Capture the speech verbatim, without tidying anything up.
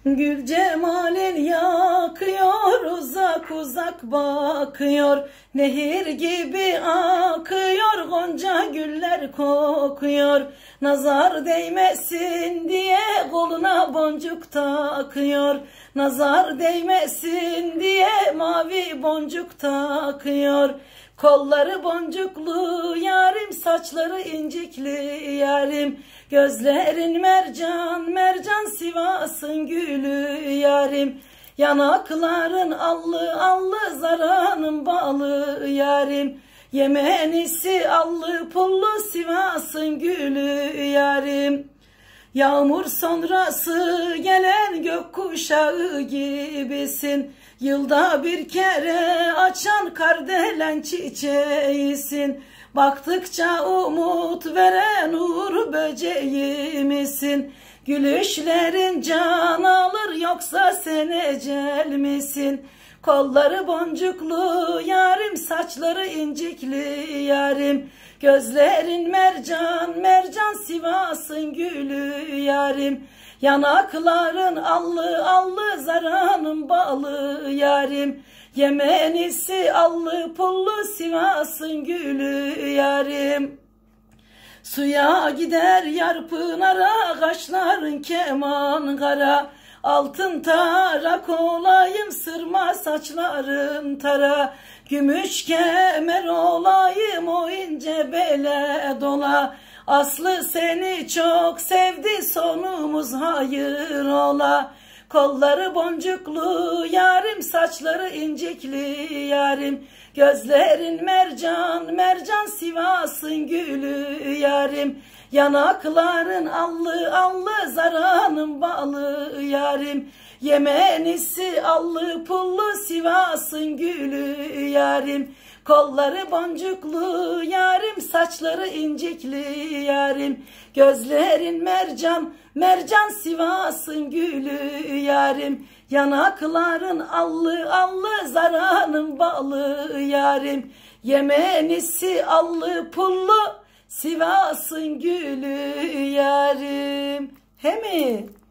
Gül cemalin yakıyor, uzak uzak bakıyor. Nehir gibi akıyor, gonca güller kokuyor. Nazar değmesin diye koluna boncuk takıyor. Nazar değmesin diye mavi boncuk takıyor. Kolları boncuklu yarim, saçları incikli yarim. Gözlerin mercan mercan, Sivas'ın gülü yarim. Yanakların allı allı, Zara'nın balı yarim. Yemenisi allı pullu, Sivas'ın gülü yarim. Yağmur sonrası gelen gökkuşağı gibisin. Yılda bir kere açan kardelen çiçeğisin. Baktıkça umut veren uğur böceği misin? Gülüşlerin can alır, yoksa sen ecel misin? Kolları boncuklu yarim, saçları incikli yarim. Gözlerin mercan mercan, Sivas'ın gülü yarim. Yanakların allı allı, Zara'nın balı yarim. Yemenisi allı pullu, Sivas'ın gülü yarim. Suya gider yar pınara, kaşların keman kara. Altın tarak olayım, sırma saçların tara. Gümüş kemer olayım, o ince bele dola. Aslı seni çok sevdi, sonumuz hayır ola. Kolları boncuklu yarim, saçları incikli yarim. Gözlerin mercan mercan, Sivas'ın gülü yarim. Yanakların allı allı, Zara'nın balı yarim. Yemenisi allı pullu, Sivas'ın gülü yarim. Kolları boncuklu yarim, saçları incikli yarim. Gözlerin mercan mercan, Sivas'ın gülü yarim. Yanakların allı allı, Zara'nın balı yarim. Yemenisi allı pullu, Sivas'ın gülü yarim. He mi?